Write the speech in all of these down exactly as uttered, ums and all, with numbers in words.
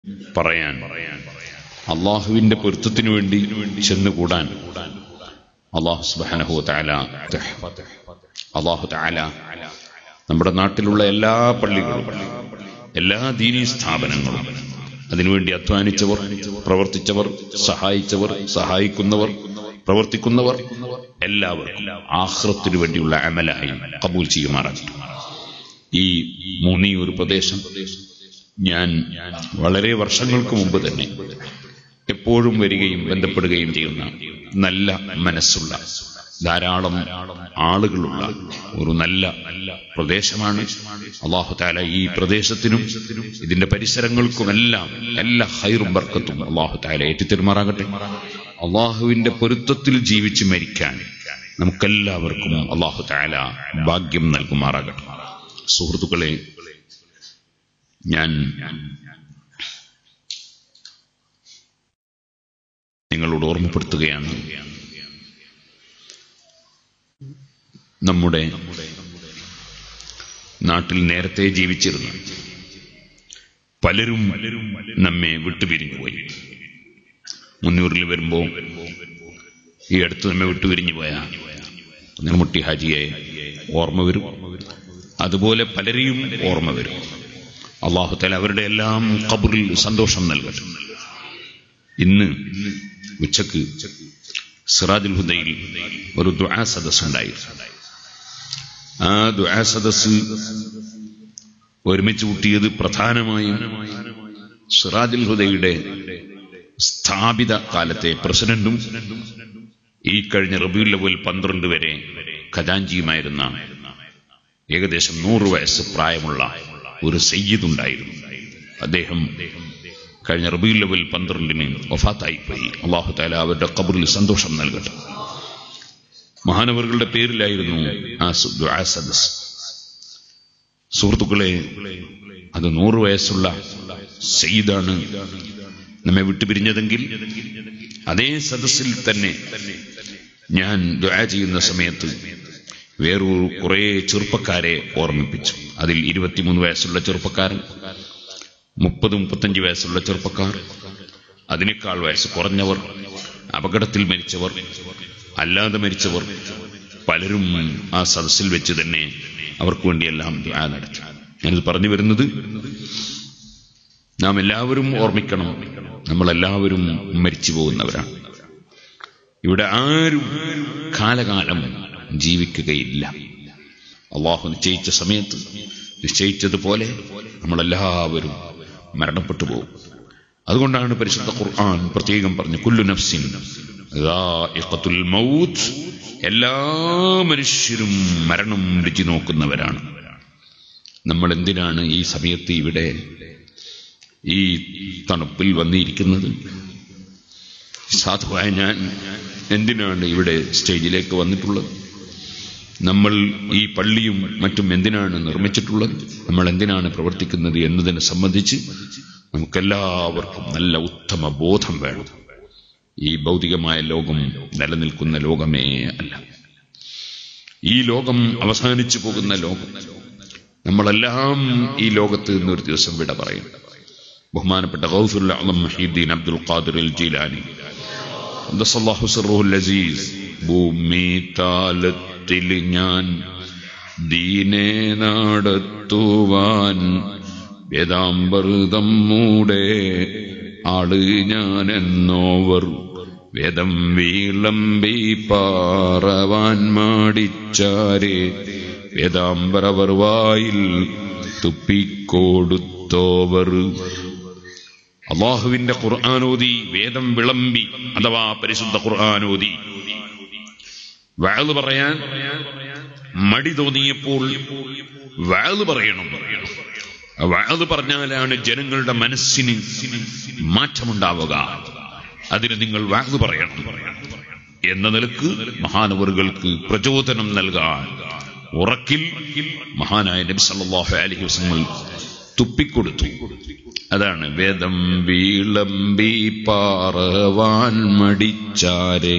പറയാൻ, അള്ളാഹുവിന്റെ പൊരുത്തത്തിനു വേണ്ടി ചെന്നുകൂടാൻ അള്ളാഹു സുബ്ഹാനഹു വ തആല അള്ളാഹു തആല നമ്മുടെ നാട്ടിലുള്ള എല്ലാ പള്ളികളും എല്ലാ ദീനീ സ്ഥാപനങ്ങളും അതിനുവേണ്ടി അധ്വാനിച്ചവർ, പ്രവർത്തിച്ചവർ, സഹായിച്ചവർ, സഹായിക്കുന്നവർ, പ്രവർത്തിക്കുന്നവർ എല്ലാവർക്കും ആഖിറത്തിനു വേണ്ടിയുള്ള അമലായി ഖബൂൽ ചെയ്യുമാറാകട്ടെ. ഈ മൂന്നിയൂർ പ്രദേശം ഞാൻ വളരെ വർഷങ്ങൾക്ക് മുമ്പ് തന്നെ എപ്പോഴും വരികയും ബന്ധപ്പെടുകയും ചെയ്യുന്ന നല്ല മനസ്സുള്ള ധാരാളം ആളുകളുള്ള ഒരു നല്ല പ്രദേശമാണ്. അല്ലാഹു തആല ഈ പ്രദേശത്തിനും ഇതിന്റെ പരിസരങ്ങൾക്കുമെല്ലാം എല്ലാ ഖൈറും ബർക്കത്തും അല്ലാഹു തആല ഏറ്റിത്തരുമാറാകട്ടെ. അള്ളാഹുവിന്റെ പൊരുത്തത്തിൽ ജീവിച്ച് മരിക്കാൻ നമുക്കെല്ലാവർക്കും അല്ലാഹു തആല ഭാഗ്യം നൽകുമാറാകട്ടെ. സുഹൃത്തുക്കളെ, ഞാൻ നിങ്ങളോട് ഓർമ്മപ്പെടുത്തുകയാണ്, നമ്മുടെ നാട്ടിൽ നേരത്തെ ജീവിച്ചിരുന്ന പലരും നമ്മെ വിട്ടുപിരിഞ്ഞുപോയി. മുന്നൂറിൽ വരുമ്പോ ഈ അടുത്ത് നമ്മെ വിട്ടുപിരിഞ്ഞു പോയ നിർമുട്ടി ഹാജിയെ ഓർമ്മ വരും. അതുപോലെ പലരെയും ഓർമ്മ വരും. അല്ലാഹു തആല അവരുടെ എല്ലാം ഖബറിൽ സന്തോഷം നൽകട്ടെ. ഇന്ന് ഉച്ചക്ക് സിറാജുൽ ഹുദയിൽ ഒരു ദുആ സദസ്സ് ഉണ്ടായി. ആ ദുആ സദസ്സ് ഒരുമിച്ച് കൂട്ടിയത് പ്രധാനമായും സിറാജുൽ ഹുദയുടെ സ്ഥാപിത കാലത്തെ പ്രസിഡന്റും ഈ കഴിഞ്ഞ റബീഉൽ അവ്വൽ പന്ത്രണ്ട് വരെ ഖജാൻജിയുമായിരുന്ന ഏകദേശം നൂറ് വയസ്സ് പ്രായമുള്ള ഒരു സയ്യിദുണ്ടായിരുന്നു. അദ്ദേഹം കഴിഞ്ഞ റബീഉൽ അവ്വൽ പന്ത്രണ്ടിന് വഫാത്തായിപ്പോയി. അല്ലാഹു തആല അവരുടെ ഖബറിൽ സന്തോഷം നൽകട്ടെ. മഹാനവറുകളുടെ പേരിലായിരുന്നു ആ ദുആ സദസ്സ്. സുഹൃത്തുക്കളെ, അത് നൂറ് വയസ്സുള്ള സയ്യിദാണ് നമ്മെ വിട്ടുപിരിഞ്ഞതെങ്കിൽ അതേ സദസ്സിൽ തന്നെ ഞാൻ ദുആ ചെയ്യുന്ന സമയത്ത് വേറൊരു കുറെ ചെറുപ്പക്കാരെ ഓർമ്മിപ്പിച്ചു. അതിൽ ഇരുപത്തിമൂന്ന് വയസ്സുള്ള ചെറുപ്പക്കാരൻ, മുപ്പത് മുപ്പത്തഞ്ച് വയസ്സുള്ള ചെറുപ്പക്കാർ, അതിനേക്കാൾ വയസ്സ് കുറഞ്ഞവർ, അപകടത്തിൽ മരിച്ചവർ, അല്ലാതെ മരിച്ചവർ, പലരും ആ സദസ്സിൽ വെച്ച് തന്നെ അവർക്ക് വേണ്ടിയെല്ലാം ദുആ നടത്തി. ഞാനിത് പറഞ്ഞു വരുന്നത്, നാം എല്ലാവരും ഓർമ്മിക്കണം, നമ്മളെല്ലാവരും മരിച്ചു പോകുന്നവരാണ്. ഇവിടെ ആരും കാലകാലം ജീവിക്കുകയില്ല. അള്ളാഹു നിശ്ചയിച്ച സമയത്ത് നിശ്ചയിച്ചതുപോലെ നമ്മളെല്ലാവരും മരണപ്പെട്ടു പോകും. അതുകൊണ്ടാണ് പരിശുദ്ധ ഖുർആൻ പ്രത്യേകം പറഞ്ഞു, കുല്ലു നഫ്സിൻ ദാഇഖത്തുൽ മൗത്ത്, എല്ലാ മനുഷ്യരും മരണം രുചി നോക്കുന്നവരാണ്. നമ്മൾ എന്തിനാണ് ഈ സമയത്ത് ഇവിടെ ഈ തണുപ്പിൽ വന്നിരിക്കുന്നത്? സാധുവായ ഞാൻ എന്തിനാണ് ഇവിടെ സ്റ്റേജിലേക്ക് വന്നിട്ടുള്ളത്? നമ്മൾ ഈ പള്ളിയും മറ്റും എന്തിനാണ് നിർമ്മിച്ചിട്ടുള്ളത്? നമ്മൾ എന്തിനാണ് പ്രവർത്തിക്കുന്നത് എന്നതിനെ സംബന്ധിച്ച് നമുക്കെല്ലാവർക്കും നല്ല ഉത്തമ ബോധം വേണം. ഈ ഭൗതികമായ ലോകം നിലനിൽക്കുന്ന ലോകമേ അല്ല. ഈ ലോകം അവസാനിച്ചു പോകുന്ന ലോകം. നമ്മളെല്ലാം ഈ ലോകത്ത് നിന്നൊരു ദിവസം വിട പറയും. ബഹുമാനപ്പെട്ട ഗൗസുൽ അഅ്ലം മുഹീദ്ദീൻ അബ്ദുൽ ഖാദിർ അൽ ജീലാനി ഖദ്ദസല്ലാഹു സിർറുൽ അസീസ്, ഭൂമി താലത്തിൽ ഞാൻ ദീനെ നടത്തുവാൻ വേദാമൃതം മൂടെ ആള് ഞാൻ എന്നോവർ, വേദം വീളമ്പി പാറവാൻ മാടിച്ചാരെ വേദാംബരവർ വായിൽ തുപ്പിക്കൊടുത്തോവർ. അള്ളാഹുവിന്റെ ഖുർആനോദി വേദം വിളമ്പി അഥവാ പരിശുദ്ധ ഖുർആനോദി വഅദ് പറയാൻ മടി തോന്നിയപ്പോൾ വഅദ് പറയണം. വഅദ് പറഞ്ഞാലാണ് ജനങ്ങളുടെ മനസ്സിന് മാറ്റമുണ്ടാവുക. അതിന് നിങ്ങൾ വഅദ് പറയണം എന്ന നിലക്ക് മഹാനവറുകൾക്ക് പ്രചോദനം നൽകാൻ ഉറക്കിൽ മഹാനായ നബി സല്ലല്ലാഹു അലൈഹി വസല്ലം തുപ്പിക്കൊടുത്തു. അതാണ് വേദം വീളമ്പി പാറവാൻ മടിച്ചാരെ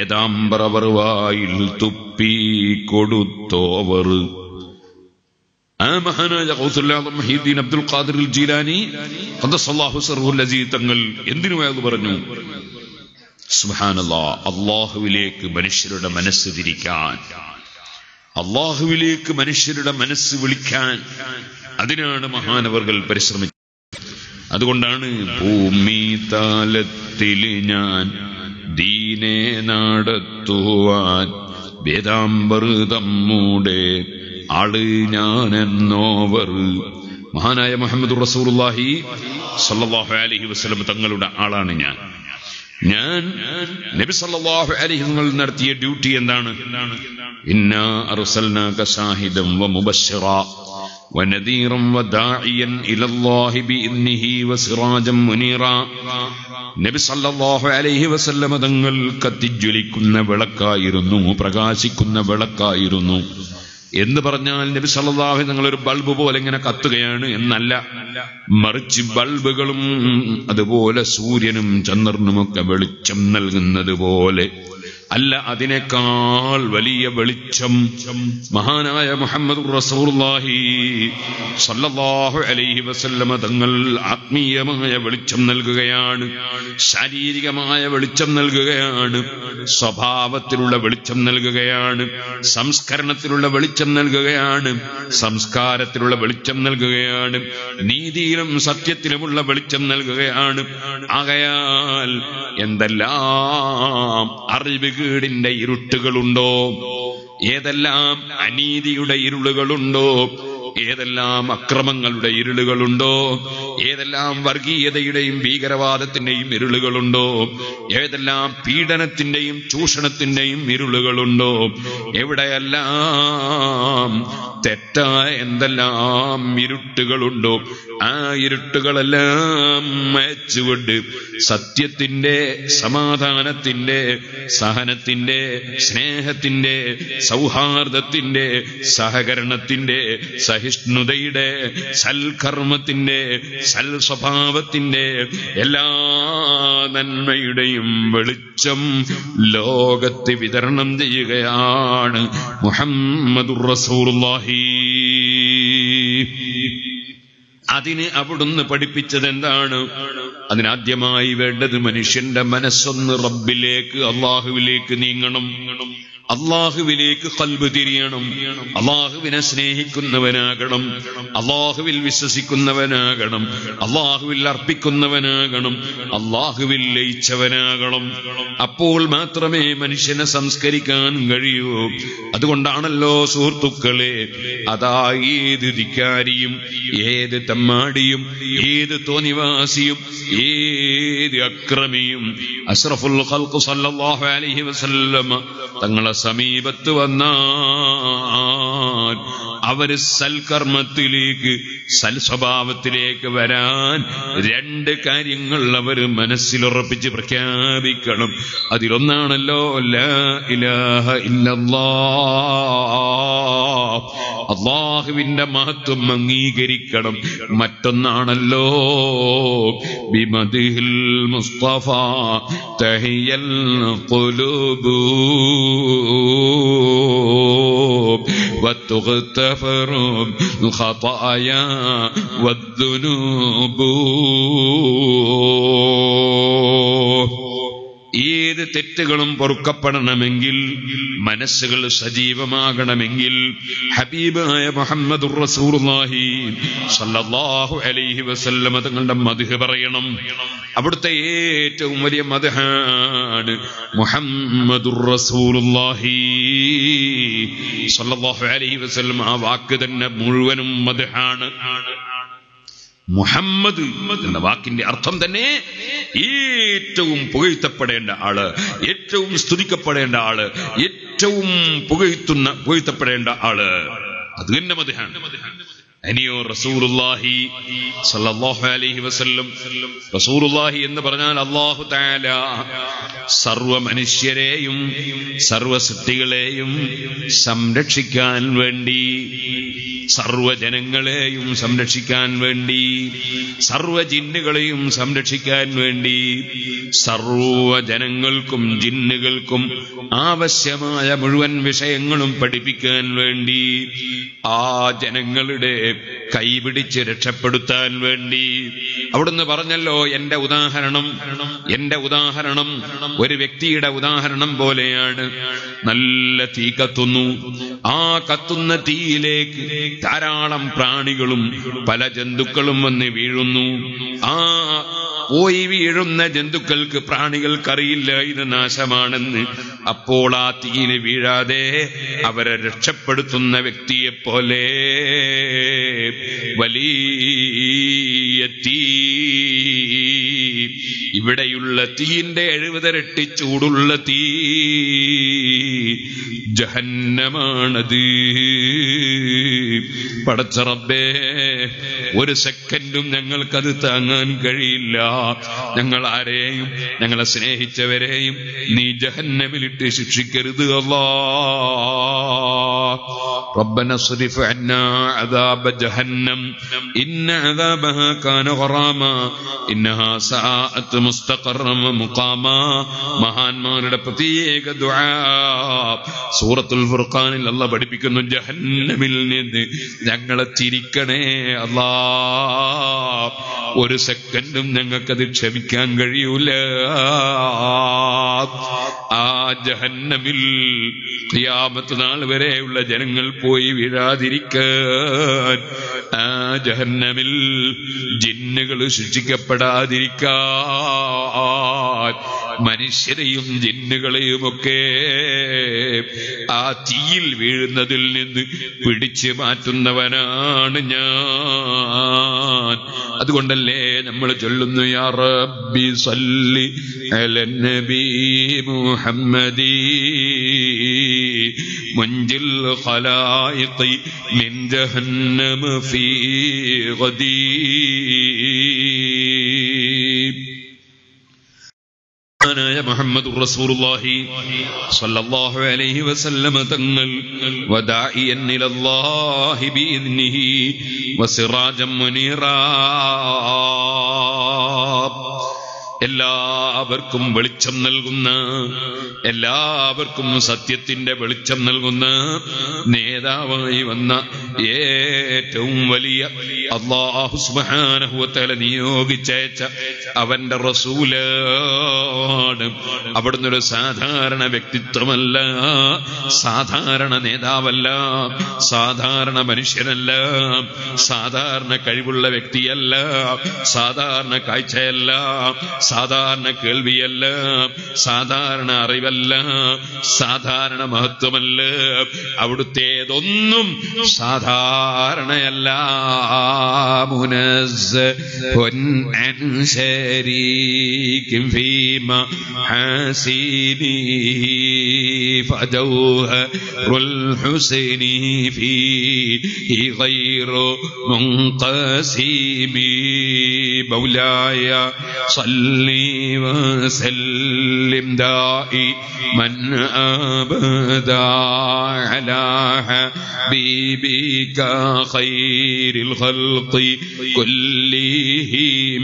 വേദാംബരവർ വായിൽ തുപ്പി കൊടുത്തോവർ. ആ മഹാനായ ഖൗസുൽ ആദം മുഹീദ്ദീൻ അബ്ദുൽ ഖാദിർ ജീലാനി ഖദ്ദസല്ലാഹു സിർറുൽ അസീസ് തങ്ങൾ എന്തിനു വഅദ് പറഞ്ഞു? സുബ്ഹാനല്ലാഹ്, അല്ലാഹുവിലേക്ക് മനുഷ്യരുടെ മനസ്സ് തിരിക്കാൻ, അല്ലാഹുവിലേക്ക് മനുഷ്യരുടെ മനസ്സ് വിളിക്കാൻ, അതിനാണ് മഹാനവർകൾ പരിശ്രമിച്ചത്. അതുകൊണ്ടാണ് ഭൂമി താലത്തിൽ ഞാൻ ദീനെ നടത്തുവാൻ വേദാംബർ തമ്മൂടെ ആള് ഞാനെന്നോവർ. മഹാനായ മുഹമ്മദ് റസൂലുള്ളാഹി സ്വല്ലല്ലാഹു അലൈഹി വസല്ലം തങ്ങളുടെ ആളാണ് ഞാൻ. ഞാൻ നബി സല്ലല്ലാഹു അലൈഹി വസല്ലം നടത്തിയ ഡ്യൂട്ടി എന്താണ്? ഇന്നാ അർസൽനാക ശാഹിദൻ വ മുബശ്ശിറാ വനദീറൻ വദാഇയൻ ഇലല്ലാഹി ബിഇദ്നിഹി വസിറാജൻ മുനീറാ. നബി സല്ലല്ലാഹു അലൈഹി വസല്ലം തങ്ങൾ കത്തിജ്വലിക്കുന്ന വിളക്കായിരുന്നു, പ്രകാശിക്കുന്ന വിളക്കായിരുന്നു. എന്ന് പറഞ്ഞാൽ നബി സല്ലല്ലാഹു അലൈഹി തങ്ങൾ ഒരു ബൾബ് പോലെ ഇങ്ങനെ കത്തുകയാണ് എന്നല്ല, മറിച്ച് ബൾബുകളും അതുപോലെ സൂര്യനും ചന്ദ്രനുമൊക്കെ വെളിച്ചം നൽകുന്നത് പോലെ അല്ല, അതിനേക്കാൾ വലിയ വെളിച്ചം മഹാനായ മുഹമ്മദ് റസൂലുള്ളാഹി സ്വല്ലല്ലാഹു അലൈഹി വസല്ലമ തങ്ങൾ ആത്മീയമായ വെളിച്ചം നൽകുകയാണ്, ശാരീരികമായ വെളിച്ചം നൽകുകയാണ്, സ്വഭാവത്തിലുള്ള വെളിച്ചം നൽകുകയാണ്, സംസ്കരണത്തിലുള്ള വെളിച്ചം നൽകുകയാണ്, സംസ്കാരത്തിലുള്ള വെളിച്ചം നൽകുകയാണ്, നീതിയിലും സത്യത്തിലുമുള്ള വെളിച്ചം നൽകുകയാണ്. ആകയാൽ എന്തെല്ലാം അറിവ് ിന്റെ ഇരുട്ടുകളുണ്ടോ, ഏതെല്ലാം അനീതിയുടെ ഇരുളുകളുണ്ടോ, ഏതെല്ലാം അക്രമങ്ങളുടെ ഇരുളുകളുണ്ടോ, ഏതെല്ലാം വർഗീയതയുടെയും ഭീകരവാദത്തിന്റെയും ഇരുളുകളുണ്ടോ, ഏതെല്ലാം പീഡനത്തിന്റെയും ചൂഷണത്തിന്റെയും ഇരുളുകളുണ്ടോ, എവിടെയെല്ലാം തെറ്റായ എന്തെല്ലാം ഇരുട്ടുകളുണ്ടോ, ആ ഇരുട്ടുകളെല്ലാം മായ്ച്ചുകൊണ്ട് സത്യത്തിന്റെ, സമാധാനത്തിന്റെ, സഹനത്തിന്റെ, സ്നേഹത്തിന്റെ, സൗഹാർദ്ദത്തിന്റെ, സഹകരണത്തിന്റെ, സഹിഷ്ണുതയുടെ, സൽക്കർമ്മത്തിന്റെ, സൽ സ്വഭാവത്തിന്റെ, എല്ലാ നന്മയുടെയും വെളിച്ചം ലോകത്ത് വിതരണം ചെയ്യുകയാണ് മുഹമ്മദുർ റസൂലുള്ളാഹി. അതിന് അവിടുന്ന് പഠിപ്പിച്ചത് എന്താണ്? അതിനാദ്യമായി വേണ്ടത് മനുഷ്യന്റെ മനസ്സൊന്ന് റബ്ബിലേക്ക്, അള്ളാഹുവിലേക്ക് നീങ്ങണം, അള്ളാഹുവിലേക്ക് ഖൽബ് തിരിയണം, അള്ളാഹുവിനെ സ്നേഹിക്കുന്നവനാകണം, അള്ളാഹുവിൽ വിശ്വസിക്കുന്നവനാകണം, അള്ളാഹുവിൽ അർപ്പിക്കുന്നവനാകണം, അള്ളാഹുവിൽ ലയിച്ചവനാകണം. അപ്പോൾ മാത്രമേ മനുഷ്യനെ സംസ്കരിക്കാൻ കഴിയൂ. അതുകൊണ്ടാണല്ലോ സുഹൃത്തുക്കളെ, അതാ ഏത് ധിക്കാരിയും, ഏത് തമ്മാടിയും, ഏത് തോന്നിവാസിയും, ഏത് അക്രമിയും അഷ്റഫുൽ ഖൽഖ് സല്ലല്ലാഹു അലൈഹി വസല്ലം തങ്ങളെ സമീപത്ത് വന്നാൽ അവര് സൽക്കർമ്മത്തിലേക്ക്, സൽസ്വഭാവത്തിലേക്ക് വരാൻ രണ്ട് കാര്യങ്ങൾ അവർ മനസ്സിലുറപ്പിച്ച് പ്രഖ്യാപിക്കണം. അതിലൊന്നാണല്ലോ ലാ ഇലാഹ ഇല്ലല്ലാഹ്, അല്ലാഹുവിന്റെ മഹത്വം അംഗീകരിക്കണം. മറ്റൊന്നാണല്ലോ ബിമദിഹിൽ മുസ്തഫ തഹിയൽ ഖുലൂബു വതുഗ്തഫർ ഖതായ വദ്ദുനൂബു. ഏത് തെറ്റുകളും പൊറുക്കപ്പെടണമെങ്കിൽ, മനസ്സുകൾ സജീവമാകണമെങ്കിൽ ഹബീബായ മുഹമ്മദുർ റസൂലുള്ളാഹി സ്വല്ലല്ലാഹു അലൈഹി വസല്ലം തങ്ങളുടെ മദ്ഹ് പറയണം. അവിടുത്തെ ഏറ്റവും വലിയ മദ്ഹാണ് മുഹമ്മദുർ റസൂലുള്ളാഹി സ്വല്ലല്ലാഹു അലൈഹി വസല്ലം. ആ വാക്ക് തന്നെ മുഴുവനും മദ്ഹാണ്. മുഹമ്മദ് എന്ന വാക്കിന്റെ അർത്ഥം തന്നെ ഏറ്റവും പുകഴ്ത്തപ്പെടേണ്ട ആള്, ഏറ്റവും സ്തുതിക്കപ്പെടേണ്ട ആള്, ഏറ്റവും പുകഴ്ത്തുന്ന പുകഴ്ത്തപ്പെടേണ്ട ആള്. അത് തന്നെ മദ്ഹാണ്. അനിയോ റസൂലുള്ളാഹി സ്വല്ലല്ലാഹു അലൈഹി വസല്ലം. റസൂലുള്ളാഹി എന്ന് പറഞ്ഞാൽ അല്ലാഹു തആല സർവ മനുഷ്യരെയും സർവ സൃഷ്ടികളെയും സംരക്ഷിക്കാൻ വേണ്ടി സർവ്വജനങ്ങളെയും സംരക്ഷിക്കാൻ വേണ്ടി, സർവ്വ ജിന്നുകളെയും സംരക്ഷിക്കാൻ വേണ്ടി, സർവ്വജനങ്ങൾക്കും ജിന്നുകൾക്കും ആവശ്യമായ മുഴുവൻ വിഷയങ്ങളും പഠിപ്പിക്കാൻ വേണ്ടി, ആ ജനങ്ങളുടെ കൈപിടിച്ച് രക്ഷപ്പെടുത്താൻ വേണ്ടി. അവിടുന്ന് പറഞ്ഞല്ലോ, എന്റെ ഉദാഹരണം എന്റെ ഉദാഹരണം ഒരു വ്യക്തിയുടെ ഉദാഹരണം പോലെയാണ്. നല്ല തീ കത്തുന്നു, ആ കത്തുന്ന തീയിലേക്ക് ധാരാളം പ്രാണികളും പല ജന്തുക്കളും വന്ന് വീഴുന്നു. ആ പോയി വീഴുന്ന ജന്തുക്കൾക്ക്, പ്രാണികൾക്കറിയില്ല ഇത് നാശമാണെന്ന്. അപ്പോൾ ആ തീയിൽ വീഴാതെ അവരെ രക്ഷപ്പെടുത്തുന്ന വ്യക്തിയെപ്പോലെ വലിയ തീ, ഇവിടെയുള്ള തീയിന്റെ എഴുപതിരട്ടി ചൂടുള്ള തീ ജഹന്നമാണത്. പടച്ച റബ്ബേ, ഒരു സെക്കൻഡും ഞങ്ങൾക്കത് താങ്ങാൻ കഴിയില്ല. ഞങ്ങൾ ആരെയും ഞങ്ങളെ സ്നേഹിച്ചവരെയും നീ ജഹന്നമിലിട്ട് ശിക്ഷിക്കരുത് അല്ലാഹ്. റബ്ബന സ്രിഫ് അന്നാ അദാബ ജഹന്നം ഇന്ന അദാബഹാ കാന ഗറാമാ ഇന്നഹാ സഅഅത് മുസ്തഖറൻ മുഖാമാ. മഹാന്മാരുടെ പ്രത്യേക ദുആ സൂറത്തുൽ ഫുർഖാനിൽ അല്ലാഹ് പഠിപ്പിക്കുന്നു, ജഹന്നമിൽ നിന്ന് ഞങ്ങളെ തിരിക്കണേ അല്ലാഹ്. ഒരു സെക്കൻഡും ഞങ്ങൾക്കത് ക്ഷമിക്കാൻ കഴിയൂല. ആ ജഹന്നമിൽ ഖിയാമത്ത് നാൾ വരെയുള്ള ജനങ്ങൾ പോയി വീഴാതിരിക്കാൻ, ആ ജഹന്നമിൽ ജിന്നുകൾ ശിക്ഷിക്കപ്പെടാതിരിക്കാൻ, മനുഷ്യരെയും ജിന്നുകളെയുമൊക്കെ ആ തീയിൽ വീഴുന്നതിൽ നിന്ന് പിടിച്ചു മാറ്റുന്നവനാണ് ഞാൻ. അതുകൊണ്ടല്ലേ നമ്മൾ ചൊല്ലുന്നു, യാ റബ്ബി സല്ലി അലൻ നബി മുഹമ്മദി മുൻജിൽ ഖലായിഖി മിൻ ജഹന്നമ ഫീ ഗദീ. മുഹമ്മദുർ റസൂലുള്ളാഹി സ്വല്ലല്ലാഹു അലൈഹി വസല്ലമ തങ്ങൾ വദാഇയൻ ഇലല്ലാഹി ബിഇദ്നിഹി വസിറാജൻ മുനീറാ. എല്ലാവർക്കും വെളിച്ചം നൽകുന്ന, എല്ലാവർക്കും സത്യത്തിന്റെ വെളിച്ചം നൽകുന്ന നേതാവായി വന്ന ഏറ്റവും വലിയ അല്ലാഹു സുബ്ഹാനഹു വ തആല നിയോഗിച്ചയച്ച അവന്റെ റസൂലാണ്. അവിടുന്ന് ഒരു സാധാരണ വ്യക്തിത്വമല്ല, സാധാരണ നേതാവല്ല, സാധാരണ മനുഷ്യനല്ല, സാധാരണ കഴിവുള്ള വ്യക്തിയല്ല, സാധാരണ കാഴ്ചയല്ല, സാധാരണ കേൾവിയല്ല, സാധാരണ അറിവല്ല, സാധാരണ മഹത്വമല്ല. അവിടുത്തേതൊന്നും സാധാരണയല്ല. മുനസ്സഹുൻ അൻ ശരീകിൻ ഫീമ ഹസീനി ഫജൗഹറുൽ ഹുസൈനി ഫീഹി ഗൈറു മുൻഖസിമി. മൗലായ صلي وسلم دائما أبدا على حبيبك خير الخلق كلهم.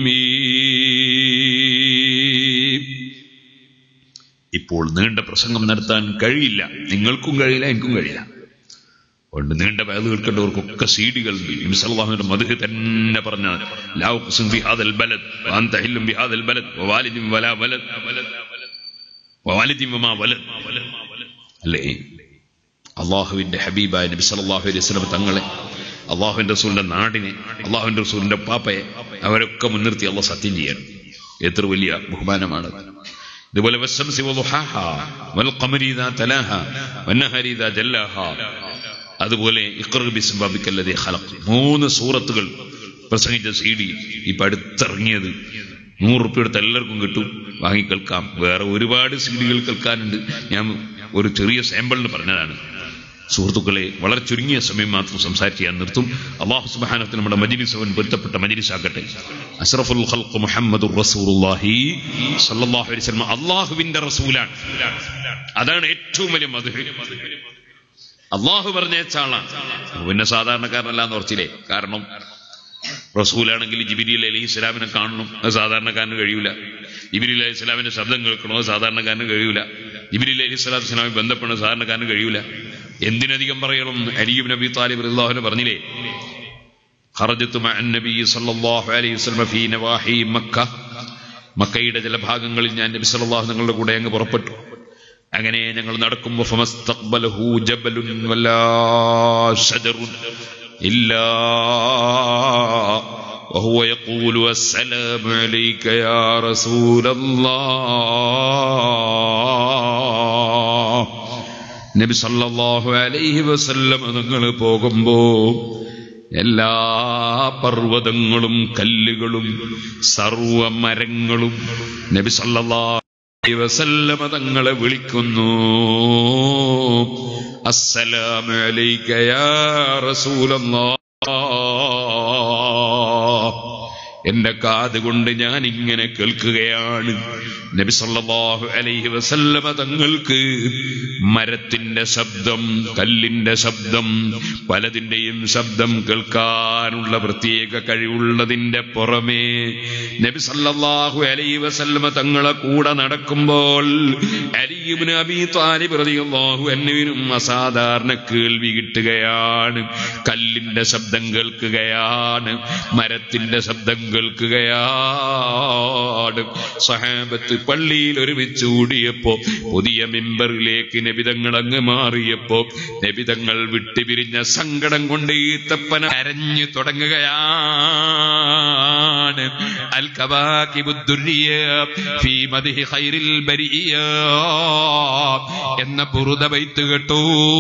ഇപ്പോൾ നീണ്ട പ്രസംഗം നടത്താൻ കഴിയില്ല, നിങ്ങൾക്കും കഴിയില്ല, എനിക്കും കഴിയില്ല. അതുകൊണ്ട് നീണ്ട വയത് കേൾക്കേണ്ടവർക്കൊക്കെ സീഡികളുണ്ട്. നബി സല്ലല്ലാഹു അലൈഹി വസല്ലം മദ്ഹ് തന്നെ പറഞ്ഞ, ലാ ഉഖ്സിമു ബിഹാദൽ ബലദ് വഅൻത ഹില്ലും ബിഹാദൽ ബലദ് വവാലിദിൻ വലാ വലദ് വവാലിദിൻ വമാ വലദ്. അല്ലേ, അള്ളാഹുവിന്റെ ഹബീബായ നബി സല്ലല്ലാഹു അലൈഹി വസല്ലം തങ്ങളെ, അള്ളാഹുവിന്റെ റസൂലിന്റെ നാടിനെ, അള്ളാഹുവിന്റെ റസൂലിന്റെ പാപ്പയെ, അവരൊക്കെ മുൻനിർത്തി അള്ളാഹ് സത്യം ചെയ്യണം. എത്ര വലിയ ബഹുമാനമാണ്. ഇതുപോലെ വശംസി വളുഹാഹാ വൽ ഖമരി ഇദാ തലാഹാ വന്നഹരി ഇദാ ജല്ലാഹാ. അതുപോലെ ഇഖ്റ ബിസ്മി റബ്ബിക്കല്ലദീ ഖലഖ്. മൂന്ന് സൂറത്തുകൾ പ്രസംഗിച്ച സി ഡി ഇപ്പൊ അടുത്തിറങ്ങിയത് നൂറ് റുപ്യ എടുത്ത് എല്ലാവർക്കും കിട്ടും, വാങ്ങി കേൾക്കാം. വേറെ ഒരുപാട് സി ഡികൾ കേൾക്കാനുണ്ട്. ഞാൻ ഒരു ചെറിയ സാമ്പിളിന് പറഞ്ഞതാണ്. സുഹൃത്തുക്കളെ, വളരെ ചുരുങ്ങിയ സമയം മാത്രം സംസാരിച്ച് ഞാൻ നിർത്തും. അല്ലാഹു സുബ്ഹാനഹു വ തആല നമ്മുടെ മജ്ലിസ് അവൻ പൊരുത്തപ്പെട്ട മജ്ലിസാക്കട്ടെ. അഷ്റഫുൽ ഖൽഖ് മുഹമ്മദുർ റസൂലുള്ളാഹി സ്വല്ലല്ലാഹു അലൈഹി വസല്ലം അല്ലാഹുവിന്റെ റസൂലാണ്. അതാണ് ഏറ്റവും വലിയ മദ്ഹ്. അള്ളാഹു പറഞ്ഞേച്ചാളാണ്. പിന്നെ സാധാരണക്കാരനല്ലാന്ന് ഉറച്ചില്ലേ? കാരണം റസൂലാണെങ്കിൽ ജിബ്രീൽ അലൈഹി സ്വലാമിനെ കാണണം, അത് സാധാരണക്കാരന് കഴിയൂല. ജിബ്രീൽ അലൈഹി സ്വലാമിന്റെ ശബ്ദം കേൾക്കണോ, അത് സാധാരണക്കാരന് കഴിയൂല. ജിബ്രീൽ അലൈഹി സ്വലാത്തു വസ്സലാമി ബന്ധപ്പെടുന്ന സാധാരണക്കാരന് കഴിയൂല. എന്തിനധികം പറയണം? അലി ഇബ്നു അബീ താലിബ് റളിയല്ലാഹു അൻഹു പറഞ്ഞില്ലേ, ഖറജതു മഅ നബി സല്ലല്ലാഹു അലൈഹി വസല്ലം ഫീ നവാഹി മക്ക, മക്കയുടെ ചില ഭാഗങ്ങളിൽ ഞാൻ നബി സല്ലല്ലാഹു നിങ്ങളുടെ കൂടെ അങ്ങ് പുറപ്പെട്ടു. അങ്ങനെ ഞങ്ങൾ നടക്കുമ്പോൾ ഫമസ്തഖ്ബലഹു ജബലുൻ വലാ ശജറുൻ ഇല്ലാ വഹുവ യഖൂലു അസ്സലാമു അലൈക യാ റസൂലല്ലാഹ്. നബി സല്ലല്ലാഹു അലൈഹി വസല്ലം നിങ്ങൾ പോകുമ്പോൾ എല്ലാ പർവ്വതങ്ങളും കല്ലുകളും സർവ മരങ്ങളും നബി സല്ലല്ലാഹു അലൈഹി വസല്ലം തങ്ങളെ വിളിക്കുന്നു, അസ്സലാമു അലൈക യാ റസൂലല്ലാഹ്. എന്റെ കാത് കൊണ്ട് ഞാൻ ഇങ്ങനെ കേൾക്കുകയാണ്, നബി സല്ലല്ലാഹു അലൈഹി വസല്ലമ തങ്ങൾക്ക് മരത്തിന്റെ ശബ്ദം, കല്ലിന്റെ ശബ്ദം, പലതിന്റെയും ശബ്ദം കേൾക്കാനുള്ള പ്രത്യേക കഴിവുള്ളതിന്റെ പുറമേ നബി സല്ലല്ലാഹു അലൈഹി വസല്ലമ തങ്ങളെ കൂടെ നടക്കുമ്പോൾ അലി ഇബ്നു അബീ താലിബ് റളിയല്ലാഹു അൻഹുവിനും അസാധാരണ കേൾവി കിട്ടുകയാണ്. കല്ലിന്റെ ശബ്ദം കേൾക്കുകയാണ്, മരത്തിന്റെ ശബ്ദം കേൾക്കുകയാണ്. സഹാബത്ത് പള്ളിയിൽ ഒരുമിച്ച് കൂടിയപ്പോ പുതിയ മിമ്പറിലേക്ക് നബിതങ്ങൾ അങ്ങ് മാറിയപ്പോ നബിതങ്ങൾ വിട്ടുപിരിഞ്ഞ സങ്കടം കൊണ്ട് ഈത്തപ്പന അരഞ്ഞു തുടങ്ങുകയാണ്. അൽ കവാകിബുദ് ദുർരിയ ഫീ മദ്ഹി ഖൈറിൽ ബരിയ എന്ന ബുറുദ ബൈത്ത് കേട്ടു.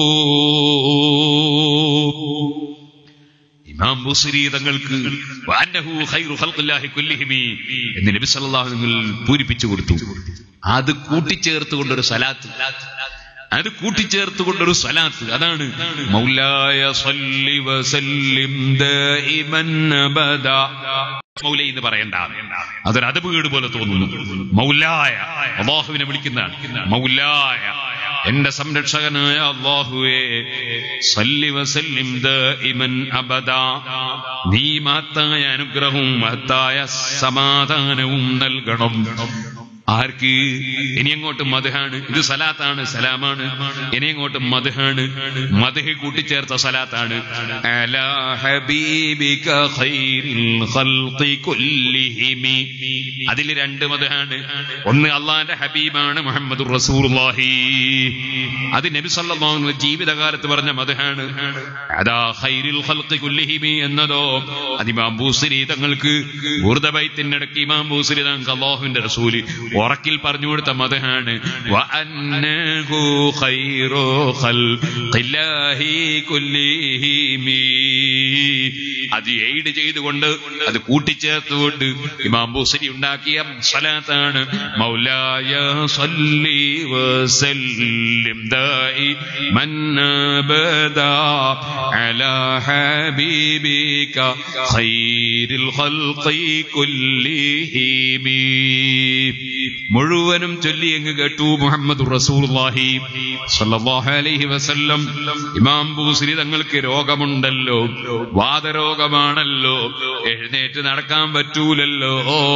ഇമാം ബുസ്രി തങ്ങൾക്ക് വഅന്നഹു ഖൈറു ഖൽഖില്ലാഹി കുല്ലിഹിം എന്ന് നബി സല്ലല്ലാഹു അലൈഹി വസല്ലം പൂരിപ്പിച്ചു കൊടുത്തു. അത് കൂട്ടിച്ചേർത്തുകൊണ്ടൊരു സലാത്ത്, അത് കൂട്ടിച്ചേർത്തുകൊണ്ടൊരു സലാത്ത്, അതാണ് മൗലായ സല്ലി വസല്ലിം ദായിമൻ അബദാ. മൗലൈ എന്ന് പറയണ്ട, അതൊരു അദബ് പോലെ തോന്നുന്നു. മൗലായ അല്ലാഹുവിനെ വിളിക്കുന്നതാണ്. മൗലായ എന്റെ സംരക്ഷകനായ അല്ലാഹുവേ, സല്ലി വസല്ലിം ദായിമൻ അബദാ, നീ മഹത്തായ അനുഗ്രഹവും മഹത്തായ സമാധാനവും നൽകണം. ആർക്ക്? ഇനി അങ്ങോട്ട് മദ്ഹാണ്, ഇത് സലാത്താണ്, സലാമാണ്. ഇനി അങ്ങോട്ട് മദ്ഹാണ്, മദ്ഹ് കൂട്ടിച്ചേർത്ത സലാത്താണ്. അലാ ഹബീബിക ഖൈറിൽ ഖൽഖി കുല്ലിഹിം, അതിൽ രണ്ട് മദ്ഹാണ്. ഒന്ന് അള്ളാന്റെ ഹബീബാണ് മുഹമ്മദുർ റസൂലുള്ളാഹി, അത് നബി സല്ലല്ലാഹു അലൈഹി വസല്ലം ജീവിതകാലത്ത് പറഞ്ഞ മദ്ഹാണ്. അദാ ഖൈറിൽ ഖൽഖി കുല്ലിഹിം എന്നതോ അത് ഇമാം ബൂസരി തങ്ങൾക്ക് ബുർദ ബൈത്തിനിടയ്ക്ക് ഇമാം ബൂസരി തങ്ങൾക്ക് അല്ലാഹുവിന്റെ റസൂൽ ഉറക്കിൽ പറഞ്ഞു കൊടുത്ത മദ്ഹാണ്. വഅന്നഹു ഖൈറു ഖൽഖില്ലാഹി കുല്ലിഹിം, അത് എയ്ഡ് ചെയ്തുകൊണ്ട് അത് കൂട്ടിച്ചേർത്തുകൊണ്ട് ഇമാം ബൂസരി ഉണ്ടാക്കിയ സലാത്താണ്. മൗലായ സല്ലി വസല്ലിം ദായിമൻ അബദാ അലാ ഹബീബിക ഖൈറിൽ ഖൽഖി കുല്ലിഹിം. മുഴുവനും ചൊല്ലി അങ്ങ് കേട്ടു മുഹമ്മദുർ റസൂലുള്ളാഹി സ്വല്ലല്ലാഹു അലൈഹി വസല്ലം. ഇമാം ബൂസരി തങ്ങൾക്ക് രോഗമുണ്ടല്ലോ, വാതരോഗമാണല്ലോ, എഴുന്നേറ്റ് നടക്കാൻ പറ്റൂലല്ലോ.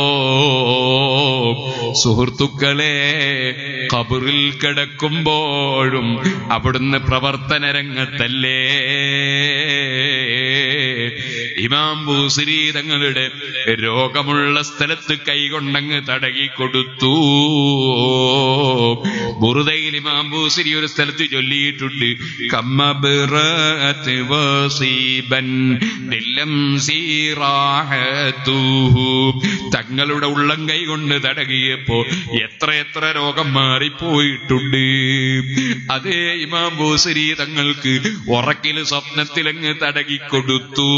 സുഹൃത്തുക്കളെ, ഖബറിൽ കിടക്കുമ്പോഴും അവിടുന്ന് പ്രവർത്തന രംഗത്തല്ലേ. ഇമാം ബൂസരി തങ്ങളുടെ രോഗമുള്ള സ്ഥലത്ത് കൈകൊണ്ടങ്ങ് തടകി കൊടുത്തു. ബുറുദയിൽ ഇമാം ബൂസരി ഒരു സ്ഥലത്ത് ചൊല്ലിയിട്ടുണ്ട്, കമ്മബ്റഅത് വസീബൻ ദില്ലം സീറാഹതുഹു, തങ്ങളുടെ ഉള്ളം കൈ കൊണ്ട് തടകിയപ്പോ എത്ര എത്ര രോഗം മാറിപ്പോയിട്ടുണ്ട്. അതേ ഇമാം ബൂസരി തങ്ങൾക്ക് ഉറക്കിൽ സ്വപ്നത്തിലങ്ങ് തടകിക്കൊടുത്തു.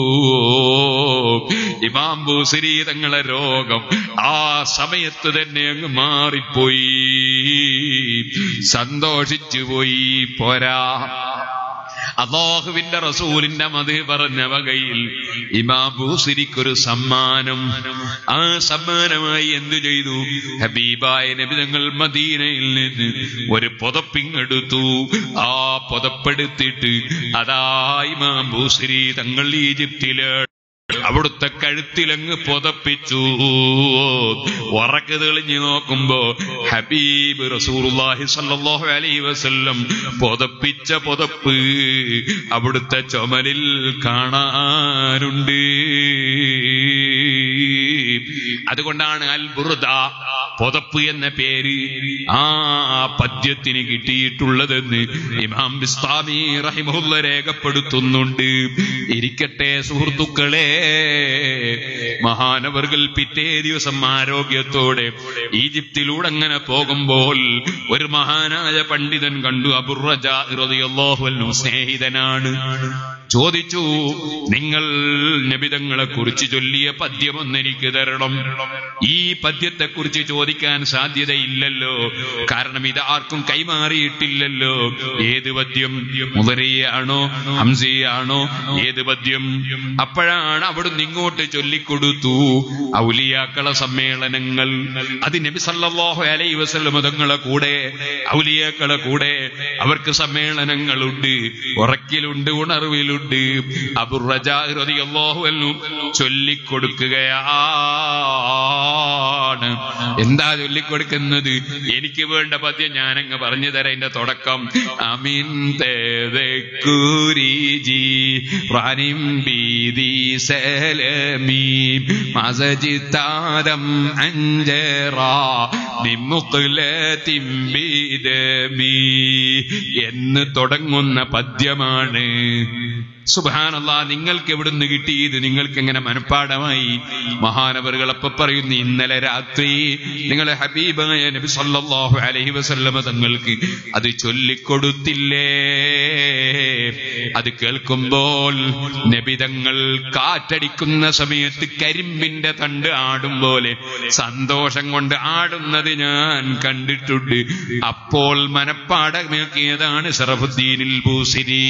ഇമാം ബൂസരി തങ്ങളെ രോഗം ആ സമയത്ത് തന്നെ അങ്ങ് മാറിപ്പോയി, സന്തോഷിച്ചു പോയി. പോരാ, അല്ലാഹുവിന്റെ റസൂലിന്റെ മദ്ഹ് പറഞ്ഞ വകയിൽ ഇമാം ബൂസിരിക്കൊരു സമ്മാനം. ആ സമ്മാനമായി എന്തു ചെയ്തു? ഹബീബായ നബി തങ്ങൾ മദീനയിൽ നിന്ന് ഒരു പുതപ്പിങ്ങെടുത്തു. ആ പുതപ്പെടുത്തിട്ട് അതാ ഇമാം ബൂസിരി തങ്ങൾ ഈജിപ്തിലെ അവിടുത്തെ കഴുത്തിലങ്ങ് പുതപ്പിച്ചു. ഉറക്ക് തെളിഞ്ഞു നോക്കുമ്പോ ഹബീബ് റസൂലുള്ളാഹി സ്വല്ലല്ലാഹു അലൈഹി വസല്ലം പുതപ്പിച്ച പുതപ്പ് അവിടുത്തെ ചുമലിൽ കാണാനുണ്ട്. അതുകൊണ്ടാണ് അൽ ബുർദ പുതപ്പ് എന്ന പേര് ആ പദ്യത്തിന് കിട്ടിയിട്ടുള്ളതെന്ന് ഇമാം ബിസ്താമി റഹിമഹുല്ലാഹ് രേഖപ്പെടുത്തുന്നുണ്ട്. ഇരിക്കട്ടെ സുഹൃത്തുക്കളെ, മഹാനവർകൾ പിറ്റേ ദിവസം ആരോഗ്യത്തോടെ ഈജിപ്തിലൂടെ അങ്ങനെ പോകുമ്പോൾ ഒരു മഹാനായ പണ്ഡിതൻ കണ്ടു. അബുറജാ റളിയല്ലാഹു അൻഹു സ്നേഹിതനാണ്. ചോദിച്ചു, നിങ്ങൾ നബിതങ്ങളെ കുറിച്ച് ചൊല്ലിയ പദ്യം ഒന്നെനിക്ക് തരണം. ഈ പദ്യത്തെ കുറിച്ച് ചോദിക്കാൻ സാധ്യതയില്ലല്ലോ, കാരണം ഇത് ആർക്കും കൈമാറിയിട്ടില്ലല്ലോ. ഏത് പദ്യം? മുദരിയാണോ ഹംസിയാണോ? ഏത് പദ്യം? അപ്പോഴാണ് അവിടുന്ന് ഇങ്ങോട്ട് ചൊല്ലിക്കൊടുത്തു. ഔലിയാക്കളെ സമ്മേളനങ്ങൾ, അത് നബി സല്ലല്ലാഹു അലൈഹി വസല്ലം തങ്ങളെ കൂടെ ഔലിയാക്കളെ കൂടെ അവർക്ക് സമ്മേളനങ്ങളുണ്ട്, ഉറക്കിലുണ്ട്, ഉണർവിലുണ്ട്. അബുറജാ റളിയല്ലാഹു അൻഹു ചൊല്ലിക്കൊടുക്കുകയാണ്. എന്താ ചൊല്ലിക്കൊടുക്കുന്നത്? എനിക്ക് വേണ്ട പദ്യം ഞാനങ്ങ് പറഞ്ഞു തരാം. എന്റെ തുടക്കം അമീൻ തേദക്കുരിജി പ്രാനിം ബീദി സലമി മസജിതാദം അഞ്ചറാ നിമുഖലതിം ബിദമി എന്ന് തുടങ്ങുന്ന പദ്യമാണ്. സുബ്ഹാനല്ലാഹ്, നിങ്ങൾക്ക് എവിടുന്ന് കിട്ടി ഇത്? നിങ്ങൾക്ക് എങ്ങനെ മനഃപ്പാടമായി? മഹാനവറുകൾ അപ്പൊ പറയുന്നു, ഇന്നലെ രാത്രി നിങ്ങളെ ഹബീബായ നബി സല്ലല്ലാഹു അലൈഹി വസല്ലമ തങ്ങൾക്ക് അത് ചൊല്ലിക്കൊടുത്തില്ലേ? അത് കേൾക്കുമ്പോൾ നബി തങ്ങൾ കാറ്റടിക്കുന്ന സമയത്ത് കരിമ്പിന്റെ തണ്ട് ആടും പോലെ സന്തോഷം കൊണ്ട് ആടുന്നത് ഞാൻ കണ്ടിട്ടുണ്ട്. അപ്പോൾ മനഃപ്പാടമാക്കിയതാണ് ശറഫുദ്ദീനിൽ ബൂസിരി.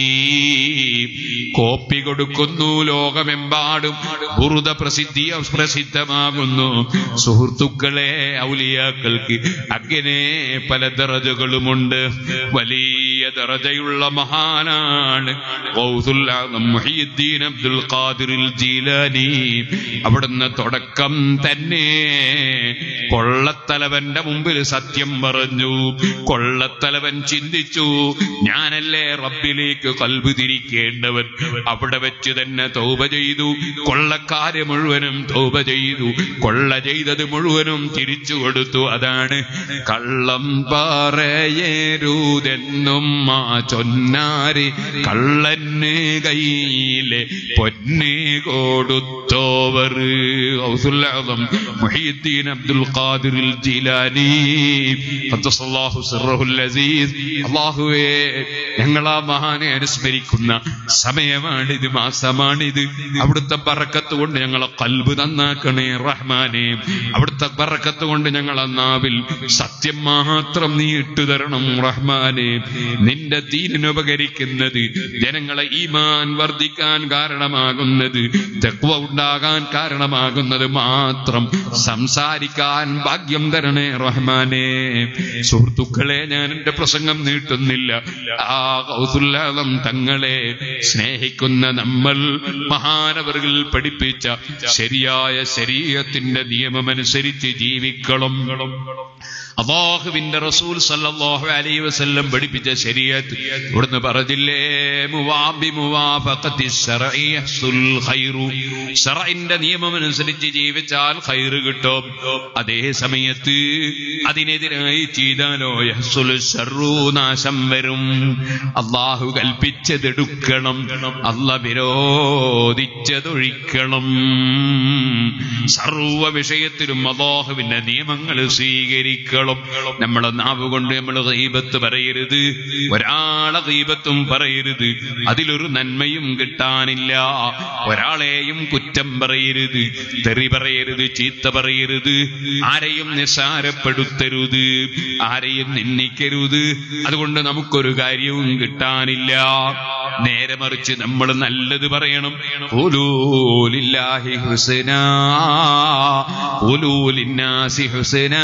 കോപ്പി കൊടുക്കുന്നു. ലോകമെമ്പാടും ബുറുദ പ്രസിദ്ധി പ്രസിദ്ധമാകുന്നു. സുഹൃത്തുക്കളെ, ഔലിയാക്കൾക്ക് അങ്ങനെ പല ദറജകളുമുണ്ട്. വലിയ ദറജയുള്ള മഹാനാണ് ഗൗസുൽ ആദം മുഹയ്യിദ്ദീൻ അബ്ദുൽ ഖാദിർ ജീലാനി. അവിടുന്ന് തുടക്കം തന്നെ കൊള്ളത്തലവന്റെ മുമ്പിൽ സത്യം പറഞ്ഞു. കൊള്ളത്തലവൻ ചിന്തിച്ചു, ഞാനല്ലേ റബ്ബിലേക്ക് ഖൽബ് തിരിക്കേണ്ടവൻ. അവിടെ വെച്ച് തന്നെ തൗബ ചെയ്തു. കൊള്ളക്കാരെ മുഴുവനും തൗബ ചെയ്തു. കൊള്ള ചെയ്തത് മുഴുവനും തിരിച്ചു കൊടുത്തു. അതാണ് കള്ളം പറയരുതെന്നും ആ ചൊന്നാരി കള്ളന് കയ്യിലെ പൊന്ന് കൊടുത്തോവർ. ഗൗസുൽ ആദം മുഹയ്യിദ്ദീൻ അബ്ദുൽ ഖാദിർ ജീലാനി ഖദ്ദസല്ലാഹു സിർറഹുൽ അസീസ്. അല്ലാഹുവേ, ഞങ്ങൾ ആ മഹാനെ അനുസ്മരിക്കുന്ന സമയമാണിത്, മാസമാണിത്. അവിടുത്തെ ബറക്കത്ത് കൊണ്ട് ഞങ്ങളെ ഖൽബ് നന്നാക്കണേ റഹ്മാനെ. അവിടുത്തെ ബറക്കത്ത് കൊണ്ട് ഞങ്ങളെ നാവിൽ സത്യം മാത്രം നീ ഇട്ടുതരണം റഹ്മാനെ. നിന്റെ ദീനിന് ഉപകരിക്കുന്നത്, ജനങ്ങളെ ഈമാൻ വർദ്ധിക്കാൻ കാരണമാകുന്നത്, തഖ്വ ഉണ്ടാകാൻ കാരണമാകുന്നത് മാത്രം സംസാരിക്കാൻ ഭാഗ്യം തരണേ റഹ്മാനെ. സുഹൃത്തുക്കളെ, ഞാൻ എന്റെ പ്രസംഗം നീട്ടുന്നില്ല. ആ ഗൗസുൽ ആദം തങ്ങളെ സ്നേഹിക്കുന്ന നമ്മൾ മഹാനവറുകൾ പഠിപ്പിച്ച ശരിയായ ശരീഅത്തിന്റെ നിയമമനുസരിച്ച് ജീവിക്കണം. അല്ലാഹുവിന്റെ റസൂൽ സല്ലല്ലാഹു അലൈഹി വസല്ലം പഠിപ്പിച്ച ശരീഅത്ത് ഇവിടുന്ന് പറഞ്ഞില്ലേ, മുവാബി മുവാഫഖത്തി ശർഇ യഹ്സുൽ ഖൈറു. ശർഇന്റെ നിയമമനുസരിച്ച് ജീവിച്ചാൽ ഖൈറ് കിട്ടും. അതേ സമയത്ത് അതിനെതിരായി ചെയ്താലോ യഹ്സുൽ ശർറു, നാശം വരും. അല്ലാഹു കൽപ്പിച്ചതെടുക്കണം, അല്ലാഹു വിരോധിച്ചതൊഴിക്കണം. സർവ്വ വിഷയത്തിലും അല്ലാഹുവിന്റെ നിയമങ്ങൾ സ്വീകരിക്കണം. നമ്മളെ നാവ് കൊണ്ട് നമ്മൾ ഗീബത്ത് പറയരുത്, ഒരാളെ ഗീബത്തും പറയരുത്. അതിലൊരു നന്മയും കിട്ടാനില്ല. ഒരാളെയും കുറ്റം പറയരുത്, തെറി പറയരുത്, ചീത്ത പറയരുത്. ആരെയും നിസ്സാരപ്പെടുത്തരുത്, ആരെയും നിന്ദിക്കരുത്. അതുകൊണ്ട് നമുക്കൊരു കാര്യവും കിട്ടാനില്ല. നേരെ മറിച്ച് നമ്മൾ നല്ലത് പറയണം. ഖൂലൂ ലില്ലാഹി ഹുസ്നാ ഖൂലൂ ലിന്നാസി ഹുസ്നാ.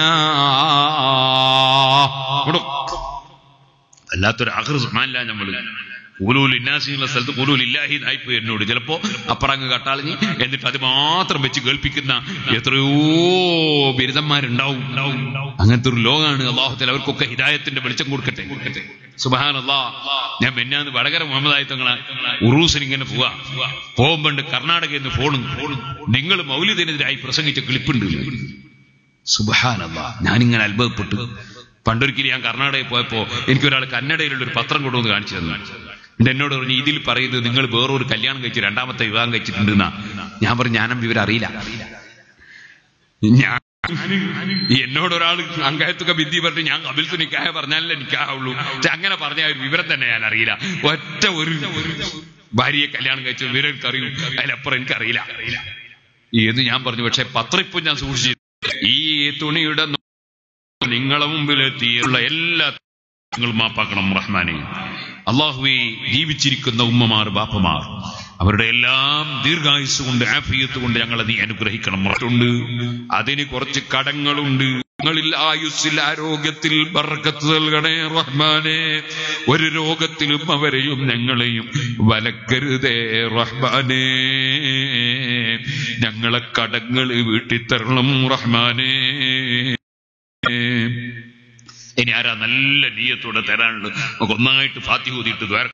അല്ലാത്തൊരു ആഖിർ സുബ്ഹാനല്ലാ നമ്മൾ ൂലുലിന്നാസിനുള്ള സ്ഥലത്ത് ൂലുലില്ലാഹി ആയിപ്പോയി എന്നോട് ചിലപ്പോ അപ്പറങ്ങ് കട്ടാളിഞ്ഞ് എന്നിട്ട് അത് മാത്രം വെച്ച് കേൾപ്പിക്കുന്ന എത്രയോ ബിരുദന്മാരുണ്ടാവും. അങ്ങനത്തെ ഒരു ലോകമാണ്. അല്ലാഹു തആല അവർക്കൊക്കെ ഹിദായത്തിന്റെ വെളിച്ചം കൊടുക്കട്ടെ. സുബ്ഹാനല്ലാഹ്. ഞാൻ മെന്നാന്ന് വടകര മുഹമ്മദായി തങ്ങളെ ഉറൂസിന് ഇങ്ങനെ പോവാ പോകുമ്പോണ്ട് കർണാടകയിൽ നിന്ന് ഫോണും നിങ്ങൾ മൗലിദിനെതിരായി പ്രസംഗിച്ച ക്ലിപ്പുണ്ട്. സുബ്ഹാനല്ലാഹ്. ഞാനിങ്ങനെ അത്ഭുതപ്പെട്ടു. പണ്ടൊരിക്കലും ഞാൻ കർണാടകയിൽ പോയപ്പോ എനിക്കൊരാൾ കന്നഡയിലുള്ള ഒരു പത്രം കൊണ്ടുവന്ന് കാണിച്ചു തന്നു. എന്നിട്ട് എന്നോട് പറഞ്ഞു, ഇതിൽ പറയുന്നത് നിങ്ങൾ വേറൊരു കല്യാണം കഴിച്ച് രണ്ടാമത്തെ വിവാഹം കഴിച്ചിട്ടുണ്ടെന്നാ. ഞാൻ പറഞ്ഞു, ഞാനും ഇവർ അറിയില്ല. ഞാൻ എന്നോടൊരാൾ അങ്കായത്തൊക്കെ ബിന്ദി പറഞ്ഞു ഞാൻ കബിൽത്തു നിക്കാഹ പറഞ്ഞാലേ നിക്കാഹുള്ളൂ. അങ്ങനെ പറഞ്ഞ ഒരു വിവരം തന്നെ ഞാൻ അറിയില്ല. ഒറ്റ ഒരു ഭാര്യയെ കല്യാണം കഴിച്ച വിവരം എനിക്കറിയൂ, അതിലപ്പുറം എനിക്കറിയില്ല എന്ന് ഞാൻ പറഞ്ഞു. പക്ഷെ പത്രം ഇപ്പം ഞാൻ സൂക്ഷിച്ചു. ഈ തുണിയുടെ നിങ്ങളെ മുമ്പിലെത്തിയുള്ള എല്ലാ നിങ്ങൾ മാപ്പാക്കണം റഹ്മാനെ. അള്ളാഹുവേ, ജീവിച്ചിരിക്കുന്ന ഉമ്മമാർ ബാപ്പമാർ അവരുടെ എല്ലാം ദീർഘായുസ് കൊണ്ട് ആഫിയത്ത് കൊണ്ട് ഞങ്ങളെ നീ അനുഗ്രഹിക്കണം. ഉണ്ട് അതിന് കുറച്ച് കടങ്ങളുണ്ട്. ഞങ്ങളിൽ ആയുസ്സിൽ ആരോഗ്യത്തിൽ ബർക്കത്ത് നൽകണേ റഹ്മാനെ. ഒരു രോഗത്തിലും അവരെയും ഞങ്ങളെയും വലക്കരുതേ റഹ്മാനെ. ഞങ്ങളെ കടങ്ങൾ വീട്ടിത്തരണം റഹ്മാനെ. ഇനി ആരാ നല്ല നീയത്തോടെ തരാനുള്ളത്? നമുക്ക് ഒന്നായിട്ട് ഫാത്തിഹ ഓതിയിട്ട് ദ്വാര.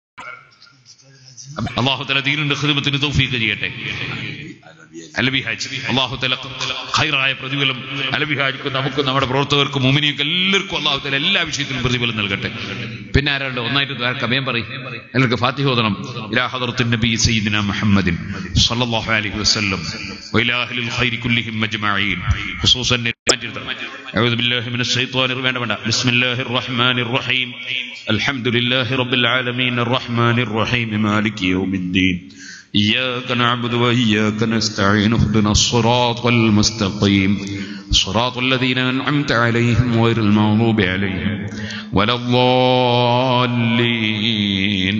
അല്ലാഹു തആല ദീനിന്റെ ഖിദ്മത്തിന് തൗഫീഖ് ചെയ്യട്ടെ. അലവി ഹാജ് അല്ലാഹു തആല ഖൈറായ പ്രതിഫലം അലവി ഹാജിക്കും നമുക്കും നമ്മുടെ പ്രവർത്തകർക്കും മുഅ്മിനീങ്ങൾക്ക് എല്ലാവർക്കും അല്ലാഹു തആല എല്ലാ വിഷയത്തിലും പ്രതിഫലം നൽകട്ടെ. പിന്നെ ആരാണ്ട് ഒന്നായിട്ട് ദ്വാരക്ക വേം പറയും. എല്ലാവർക്കും ഫാത്തിഹ ഓതണം. ഇലാ ഹദറത്തിൻ നബി സയ്യിദിനാ മുഹമ്മദിൻ സ്വല്ലല്ലാഹു അലൈഹി വസല്ലം വഇലാ അഹ്ലിൽ ഖൈരി കുല്ലിഹിം അജ്മഈൻ. ഖുസൂസൻ أعوذ بالله من الشيطان الرجيم. بسم الله الرحمن الرحيم. الحمد لله رب العالمين الرحمن الرحيم مالك يوم الدين. إياك نعبد وإياك نستعين. اهدنا الصراط المستقيم صراط الذين أنعمت عليهم غير المغضوب عليهم ولا الضالين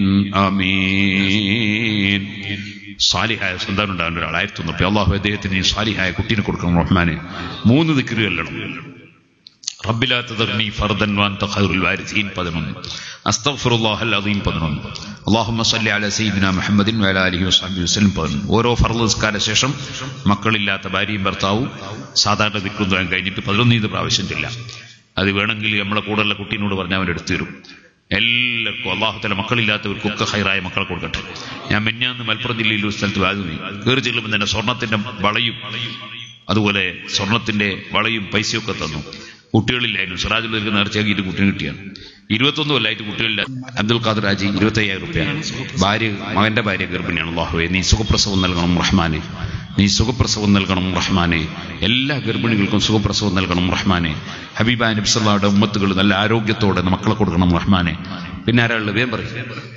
آمين. സാലിഹായ സന്താനം ഉണ്ടാകുന്ന ഒരാൾ ആയിരത്തി തൊണ്ണൂറ്റി അള്ളാഹു അദ്ദേഹത്തിന് സാലിഹായ കുട്ടീനെ കൊടുക്കണം റഹ്മാനെ. മൂന്ന് ദിക്ർ ചൊല്ലണം. റബ്ബിലാ തദർനി ഫർദൻ വഅൻത ഖൈറുൽ വാരിസീൻ പതിനൊന്ന്. അസ്തഗ്ഫിറുല്ലാഹൽ അദീം പതിനൊന്ന്. അല്ലാഹുമ്മ സ്വല്ലി അലാ സയ്യിദിനാ മുഹമ്മദിൻ വഅലാ ആലിഹി വസഹ്ബിഹി വസല്ലം പതിനൊന്ന്. ഓരോ ഫർള് നിസ്കാര ശേഷം മക്കളില്ലാത്ത ഭാര്യയും ഭർത്താവും സാധാരണ ദിക്റും ദുആയും കഴിഞ്ഞിട്ട് പതിനൊന്ന് പ്രാവശ്യം ചൊല്ലാം. അത് വേണമെങ്കിൽ നമ്മളെ കൂടെയുള്ള കുട്ടീനോട് പറഞ്ഞാൽ അവൻ എടുത്തു തരും. എല്ലാവർക്കും അല്ലാഹു തആല മക്കളില്ലാത്തവർക്കൊക്കെ ഹൈറായ മക്കളെ കൊടുക്കട്ടെ. ഞാൻ മെഞ്ഞാന്ന് മലപ്പുറം ജില്ലയിൽ ഒരു സ്ഥലത്ത് വാങ്ങി കയറി ചെല്ലുമ്പോൾ തന്നെ സ്വർണത്തിന്റെ വളയും അതുപോലെ സ്വർണത്തിന്റെ വളയും പൈസയൊക്കെ തന്നു. കുട്ടികളില്ലായിരുന്നു. സിറാജുലേക്ക് നേർച്ചയാക്കിയിട്ട് കുട്ടിന് കിട്ടിയാണ്. ഇരുപത്തൊന്ന് കൊല്ലായിട്ട് കുട്ടികളില്ല. അബ്ദുൽ ഖാദർ ഹാജി ഇരുപത്തി അയ്യായിരം റുപ്യ. ഭാര്യ മകന്റെ ഭാര്യ ഗർഭിണിയാണ്. അല്ലാഹുവേ, നീ സുഖപ്രസവം നൽകണം റഹ്മാനെ. നീ സുഖപ്രസവം നൽകണം റഹ്മാനെ. എല്ലാ ഗർഭിണികൾക്കും സുഖപ്രസവം നൽകണം റഹ്മാനെ. ഹബീബായ നബി സല്ലല്ലാഹു ഉമ്മത്തുകൾ നല്ല ആരോഗ്യത്തോടെ മക്കളെ കൊടുക്കണം റഹ്മാനെ. പിന്നെ ആരാളുടെ വേം പറയും.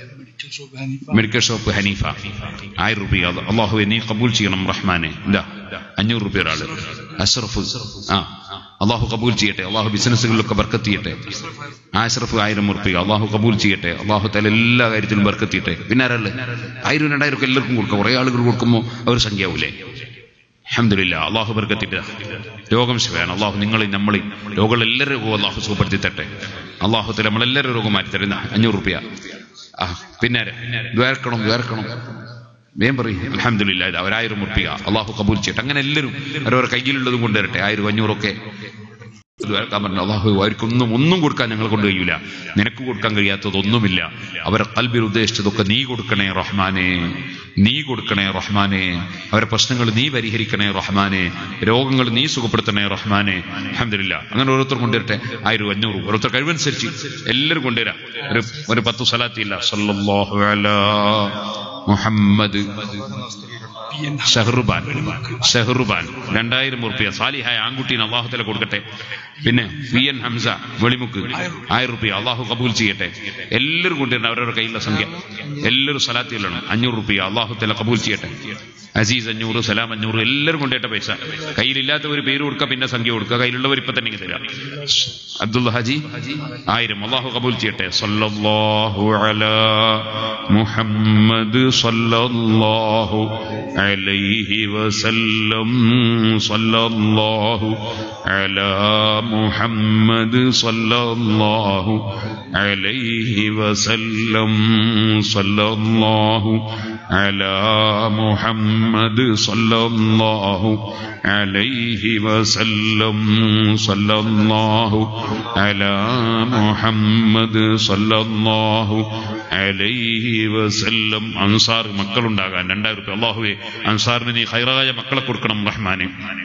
മെഡിക്കൽ ഷോപ്പ് ഹനീഫ ആയിരം റുപ്യ. അല്ലാഹുവേ, നീ കബൂൽ ചെയ്യണം റഹ്മാനെ. ഇല്ല അഞ്ഞൂറ് റുപ്യ ഒരാള്. അഷ്റഫ് ആ അള്ളാഹു കബൂൽ ചെയ്യട്ടെ. അള്ളാഹു ബിസിനസ്സുകളിലൊക്കെ ബർക്കത്ത് ചെയ്യട്ടെ. അഷ്റഫ് ആയിരം റുപ്യ അള്ളാഹു കബൂൽ ചെയ്യട്ടെ. അള്ളാഹു തആല എല്ലാ കാര്യത്തിലും ബർക്കത്ത് ചെയ്യട്ടെ. പിന്നെ ആരല്ലേ ആയിരം രണ്ടായിരം ഒക്കെ എല്ലാവർക്കും കൊടുക്കാം. കുറെ ആളുകൾ കൊടുക്കുമ്പോൾ അവർ സംഖ്യാവൂലേ? അൽഹംദുലില്ലാഹ്. അള്ളാഹു ബർക്കത്ത് ചെയ്യട്ടെ. രോഗം ശിഫയാണ്. അള്ളാഹു നിങ്ങളെയും നമ്മളെയും രോഗങ്ങൾ എല്ലാവരും രോഗവും അള്ളാഹു സുഖപ്പെടുത്തി തട്ടെ. അള്ളാഹു തആല നമ്മളെല്ലാവരും രോഗം മാറ്റി തരുന്ന അഞ്ഞൂറ് റുപ്യ. ആ പിന്നെ ദ്വാരക്കണം ദ്വാരക്കണം വേം പറയും. അൽഹംദുലില്ലാഹ്. അവരായിരം ഉറപ്പിക അള്ളാഹു കബൂൽ ചെയ്യട്ടെ. അങ്ങനെ എല്ലാവരും അവരവരുടെ കയ്യിലുള്ളതും കൊണ്ടുവരട്ടെ. ആയിരം അഞ്ഞൂറൊക്കെ ദ്വാരക്കാൻ പറഞ്ഞു. അള്ളാഹു അവർക്കൊന്നും ഒന്നും കൊടുക്കാൻ ഞങ്ങൾ കൊണ്ട് കഴിയൂല. നിനക്ക് കൊടുക്കാൻ കഴിയാത്തതൊന്നുമില്ല. അവരെ ഖൽബിൽ ഉദ്ദേശിച്ചതൊക്കെ നീ കൊടുക്കണേ റഹ്മാനെ. നീ കൊടുക്കണേ റഹ്മാനെ. അവരുടെ പ്രശ്നങ്ങൾ നീ പരിഹരിക്കണേ റഹ്മാനെ. രോഗങ്ങൾ നീ സുഖപ്പെടുത്തണേ റഹ്മാനെ. അൽഹംദുലില്ലാഹ്. അങ്ങനെ ഓരോരുത്തർ കൊണ്ടുവരട്ടെ. ആയിരം അഞ്ഞൂറ് ഓരോരുത്തർ കഴിവനുസരിച്ച് എല്ലാവരും കൊണ്ടുവരാം. ഒരു ഒരു പത്ത് സ്വലാത്തില്ല സല്ലല്ലാഹു അലാ മുഹമ്മദ് ഷഹറുബാൻ ഷഹറുബാൻ രണ്ടായിരം ഉറുപ്പിക സാലിഹായ ആൺകുട്ടീനെ അള്ളാഹു തആല കൊടുക്കട്ടെ. പിന്നെ പി എൻ ഹംസ വെളിമുക്ക് ആയിരം റുപ്യ അള്ളാഹു കബൂൽ ചെയ്യട്ടെ. എല്ലാവരും കൊണ്ടുവരണം അവരവരുടെ കയ്യിലുള്ള സംഖ്യ. എല്ലാവരും സലാത്ത് ചൊല്ലണം. അഞ്ഞൂറ് റുപ്യ അള്ളാഹു തആല കബൂൽ ചെയ്യട്ടെ. അസീസ് അഞ്ഞൂറ്, സലാം അഞ്ഞൂറ്, എല്ലാവരും കൊണ്ടേട്ട പൈസ. കയ്യിലില്ലാത്തവർ പേര് കൊടുക്കുക, പിന്നെ സംഖ്യ കൊടുക്കുക. കയ്യിലുള്ളവർ ഇപ്പൊ തന്നെ തരാം. അബ്ദുൽ ഹാജി ആയിരം അള്ളാഹു കബൂൽ ചെയ്യട്ടെ. സല്ലല്ലാഹു അലാ മുഹമ്മദ് സല്ലല്ലാഹു അലൈഹി വസല്ലം സല്ലല്ലാഹു അലാ മുഹമ്മദ് സല്ലല്ലാഹു അലൈഹി വസല്ലം സല്ലല്ലാഹു അലാ മുഹമ്മദ് സല്ലല്ലാഹു അലൈഹി വസല്ലം സല്ലല്ലാഹു അലാ മുഹമ്മദ് സല്ലല്ലാഹു അലൈഹി വസല്ലം. അൻസാർ മക്കളുണ്ടാകാൻ രണ്ടായിരം രൂപ അല്ലാഹുവേ അൻസാറിന് നീ ഖൈറായ മക്കളെ കൊടുക്കണം റഹ്മാനെ.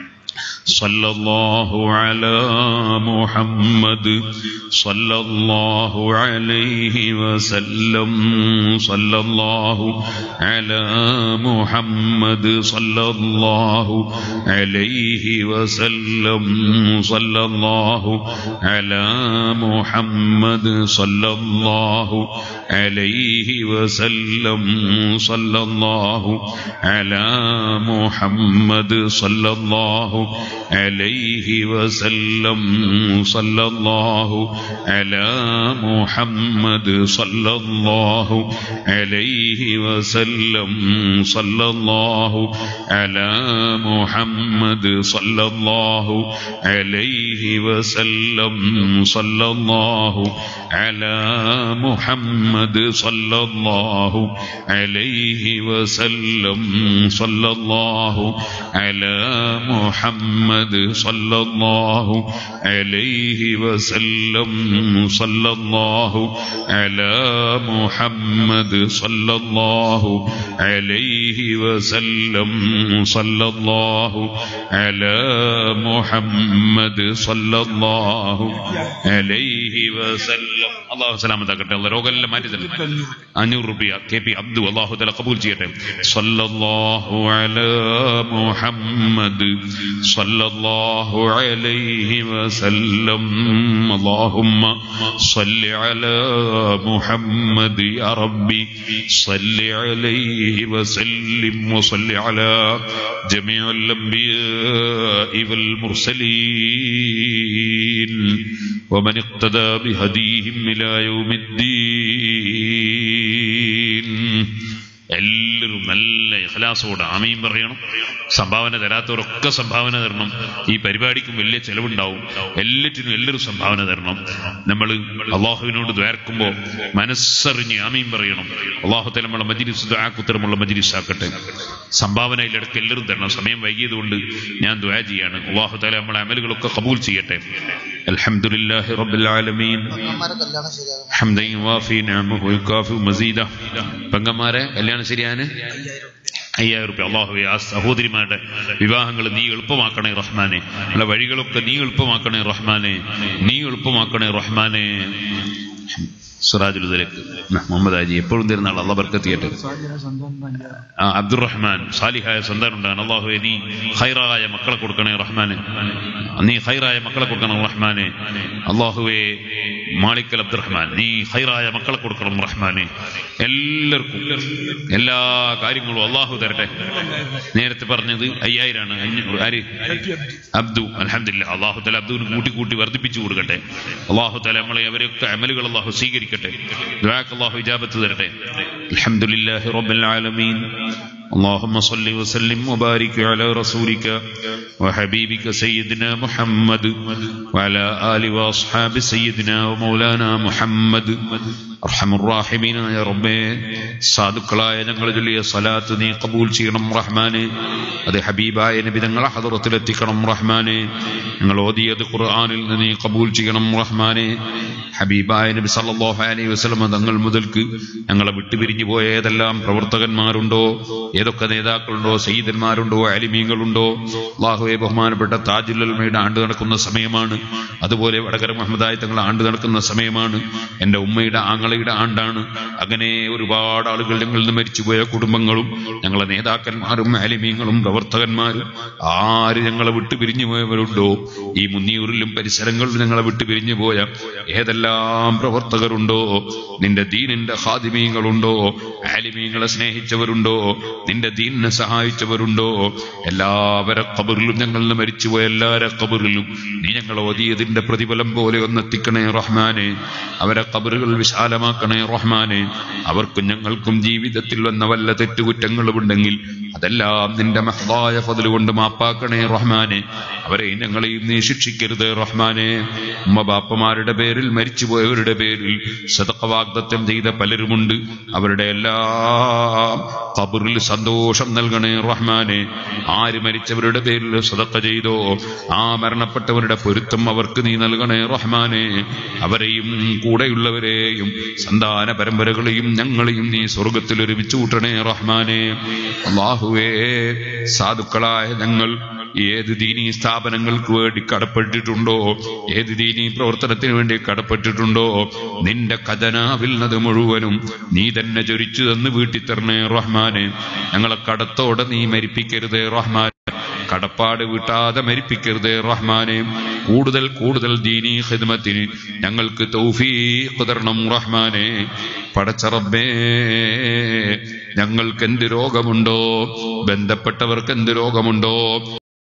സല്ലല്ലാഹു അലാ മുഹമ്മദ് സല്ലല്ലാഹു അലൈഹി വസല്ലം സല്ലല്ലാഹു അലാ മുഹമ്മദ് സല്ലല്ലാഹു അലൈഹി വസല്ലം സല്ലല്ലാഹു അലാ മുഹമ്മദ് സല്ലല്ലാഹു അലൈഹി വസല്ലം സല്ലല്ലാഹു അലാ മുഹമ്മദ് സല്ലല്ലാഹു അലൈഹി വസല്ലം സല്ലല്ലാഹു അലാ മുഹമ്മദ് സല്ലല്ലാഹു അലൈഹി വസല്ലം സല്ലല്ലാഹു അലാ മുഹമ്മദ് സല്ലല്ലാഹു അലൈഹി വസല്ലം സല്ലല്ലാഹു അലാ മുഹമ്മദ് സല്ലല്ലാഹു അലൈഹി വസല്ലം സല്ലല്ലാഹു അലാ മുഹമ്മദ് സല്ലല്ലാഹു അലൈഹി വസല്ലം സല്ലല്ലാഹു അലാ മുഹമ്മദ് സല്ലല്ലാഹു അലൈഹി വസല്ലം സല്ലല്ലാഹു അലാ മുഹമ്മദ് സല്ലല്ലാഹു അലൈഹി വസല്ലം. അല്ലാഹു സലാമത്താക്കട്ടെ. അല്ലാഹു രോഗമെല്ലാം മാറ്റി തരും. അഞ്ഞൂറ് രൂപ കെ പി അബ്ദു അല്ലാഹു തആല കബൂൽ ചെയ്യട്ടെ. സല്ലല്ലാഹു അലാ മുഹമ്മദ് സല്ലല്ലാഹു അലൈഹി വസല്ലം. അല്ലാഹുമ്മ സ്വല്ലി അലാ മുഹമ്മദ് യാ റബ്ബി സ്വല്ലി അലൈഹി വസല്ലിം വസല്ലി അലാ ജമീഇൽ അംബിയാഇ വൽ മുർസലീൻ വമൻ ഇഖ്തദാ ബിഹദീഹിം ഇലാ യൗമിദ്ദീൻ. എല്ലാവരും നല്ല ഇഖ്ലാസോടെ ആമീൻ പറയണം. സംഭാവന തരാത്തവരൊക്കെ സംഭാവന തരണം. ഈ പരിപാടിക്കും വലിയ ചെലവുണ്ടാവും. എല്ലാറ്റിനും എല്ലാവരും സംഭാവന തരണം. നമ്മൾ അള്ളാഹുവിനോട് ദ്വാരക്കുമ്പോൾ മനസ്സറിഞ്ഞ് ആമീൻ പറയണം. അള്ളാഹു തആല നമ്മളെ മജ്ലിസ് ദുആക്കുത്തരമുള്ള മജ്ലിസ് ആക്കട്ടെ. സംഭാവനയിലിടക്ക് എല്ലാവരും തരണം. സമയം വൈകിയതുകൊണ്ട് ഞാൻ ദുആ ചെയ്യാണ്. അള്ളാഹു തആല നമ്മളെ അമലുകളൊക്കെ ഖബൂൽ ചെയ്യട്ടെ. അൽഹംദുലില്ലാഹി റബ്ബിൽ ആലമീൻ ഹംദൻ യുവാഫി നിഅമഹു യുകാഫി മസീദ. പെങ്ങന്മാരെ കല്യാണം ശരിയാണ് അയ്യായിരം റുപ്യ അള്ളാഹുവേ ആ സഹോദരിമാരുടെ വിവാഹങ്ങൾ നീ എളുപ്പമാക്കണേ റഹ്മാനെ. അല്ല വഴികളൊക്കെ നീ എളുപ്പമാക്കണേ റഹ്മാനെ. നീ എളുപ്പമാക്കണേ റഹ്മാനെ. സിറാജുലുദലക്ക് മുഹമ്മദ് ആജി എപ്പോഴും തരുന്ന ആൾ അള്ളാഹ് ബർക്കത്ത് ചെയ്യട്ടെ. ആ അബ്ദുറഹ്മാൻ സാലിഹായ സന്താനം ഉണ്ടാകാൻ അള്ളാഹുവേ നീ ഖൈറായ മക്കളെ കൊടുക്കണേ റഹ്മാനെ. നീ ഖൈറായ മക്കളെ കൊടുക്കണം റഹ്മാനെ. അള്ളാഹുവേ മാളിക്കൽ അബ്ദുറഹ്മാൻ നീ ഖൈറായ മക്കളെ കൊടുക്കണം റഹ്മാനെ. എല്ലാവർക്കും എല്ലാ കാര്യങ്ങളും അള്ളാഹു തരട്ടെ. നേരത്തെ പറഞ്ഞത് അയ്യായിരമാണ്. അഞ്ഞൂറ് ആര് അബ്ദു. അൽഹംദുലില്ലാഹ് അള്ളാഹു തആല അബ്ദുവിന് കൂട്ടി കൂട്ടി വർദ്ധിപ്പിച്ചു കൊടുക്കട്ടെ. അള്ളാഹു തആല നമ്മളെ അവരൊക്കെ അമലുകൾ അള്ളാഹു സ്വീകരിക്കട്ടെ. ദുആക്ക് അള്ളാഹു ഇജാബത്ത് തരട്ടെ. അൽഹംദുലില്ലാഹി റബ്ബിൽ ആലമീൻ. اللهم صل وسلم وبارك على رسولك وحبيبك سيدنا محمد وعلى آل وأصحاب سيدنا ومولانا محمد. അർഹമുർ-റാഹിമീൻ യാ റബ്ബേ സാദുക്കളായ ഞങ്ങൾ ചൊല്ലിയ സ്വലാത്ത് നീ ഖബൂൽ ചെയ്യണം റഹ്മാനെ. അത് ഹബീബായ നബി തങ്ങളെ ഹദറത്തിലെത്തിക്കണം റഹ്മാനെ. ഞങ്ങൾ ഓതിയത് ഖുർആനിൽ നിന്ന് നീ ഖബൂൽ ചെയ്യണം റഹ്മാനെ. ഹബീബായ നബി സല്ലല്ലാഹു അലൈഹി വസല്ലം തങ്ങൾ മുതൽക്ക് ഞങ്ങളെ വിട്ടുപിരിഞ്ഞു പോയ ഏതെല്ലാം പ്രവർത്തകന്മാരുണ്ടോ, ഏതൊക്കെ നേതാക്കളുണ്ടോ, സയ്യിദന്മാരുണ്ടോ, ആലിമീങ്ങളുണ്ടോ, അല്ലാഹുവേ ബഹുമാനപ്പെട്ട താജുൽ ഉലമയുടെ ആണ്ട് നടക്കുന്ന സമയമാണ്. അതുപോലെ വടകര മുഹമ്മദായി തങ്ങൾ ആണ്ട് നടക്കുന്ന സമയമാണ്. എൻ്റെ ഉമ്മയുടെ ആങ്ങൾ ഞങ്ങളുടെ ആണ്ടാണ്. അങ്ങനെ ഒരുപാട് ആളുകൾ ഞങ്ങളിൽ നിന്ന് മരിച്ചുപോയ കുടുംബങ്ങളും ഞങ്ങളെ നേതാക്കന്മാരും ആലിമീങ്ങളും പ്രവർത്തകന്മാരും ആര് ഞങ്ങളെ വിട്ടു പിരിഞ്ഞു പോയവരുണ്ടോ, ഈ മുന്നിയൂരിലും പരിസരങ്ങളിലും ഞങ്ങളെ വിട്ടു പിരിഞ്ഞു പോയ ഏതെല്ലാം പ്രവർത്തകരുണ്ടോ, നിന്റെ ദീനിന്റെ ഖാദിമീങ്ങളുണ്ടോ, ആലിമീങ്ങളെ സ്നേഹിച്ചവരുണ്ടോ, നിന്റെ ദീനിനെ സഹായിച്ചവരുണ്ടോ, എല്ലാവരെ ഖബറിലും ഞങ്ങളിൽ നിന്ന് മരിച്ചുപോയ എല്ലാവരെ ഖബറിലും നീ ഞങ്ങളെ ഓതിയതിന്റെ പ്രതിഫലം പോലെ ഒന്നെത്തിക്കണേ റഹ്മാനെ. അവരെ ഖബറുകൾ വിശാലമാക്കണേ റഹ്മാനെ. അവർക്കും ഞങ്ങൾക്കും ജീവിതത്തിൽ വന്ന വല്ല തെറ്റുകുറ്റങ്ങളുമുണ്ടെങ്കിൽ അതെല്ലാം നിന്റെ മഹ്ദായ ഫദ്ൽ കൊണ്ട് മാപ്പാക്കണേ റഹ്മാനെ. അവരെ ഞങ്ങളെയും നീ ശിക്ഷിക്കരുത് റഹ്മാനെ. ഉമ്മ ബാപ്പമാരുടെ പേരിൽ മരിച്ചുപോയവരുടെ പേരിൽ സദഖ വാഗ്ദത്തം ചെയ്ത പലരുമുണ്ട്. അവരുടെ എല്ലാം ഖബറിൽ സന്തോഷം നൽകണേ റഹ്മാനെ. ആര് മരിച്ചവരുടെ പേരിൽ സദഖ ചെയ്തോ ആ മരണപ്പെട്ടവരുടെ പൊരുത്തം അവർക്ക് നീ നൽകണേ റഹ്മാനെ. അവരെയും കൂടെയുള്ളവരെയും സന്താന പരമ്പരകളെയും ഞങ്ങളെയും നീ സ്വർഗത്തിൽ ഒരുമിച്ച് കൂട്ടണേ റഹ്മാനെ. അല്ലാഹുവേ, സാധുക്കളായ ഞങ്ങൾ ഏത് ദീനീ സ്ഥാപനങ്ങൾക്ക് വേണ്ടി കടപ്പെട്ടിട്ടുണ്ടോ, ഏത് ദീനീ പ്രവർത്തനത്തിന് വേണ്ടി കടപ്പെട്ടിട്ടുണ്ടോ, നിന്റെ ഖജനാവിൽ അത് മുഴുവനും നീ തന്നെ ചൊരിച്ചു തന്ന് വീട്ടി തരണേ റഹ്മാനെ. ഞങ്ങളെ കടത്തോടെ നീ മരിപ്പിക്കരുതേ റഹ്മാൻ. കടപ്പാട് വിട്ടാതെ മരിപ്പിക്കരുതേ റഹ്മാനെ. കൂടുതൽ കൂടുതൽ ദീനീ ഖിദ്മത്തിന് ഞങ്ങൾക്ക് തൗഫീഖ് തരണം റഹ്മാനെ. പടച്ച റബ്ബേ, ഞങ്ങൾക്ക് എന്ത് രോഗമുണ്ടോ, ബന്ധപ്പെട്ടവർക്ക് എന്ത് രോഗമുണ്ടോ,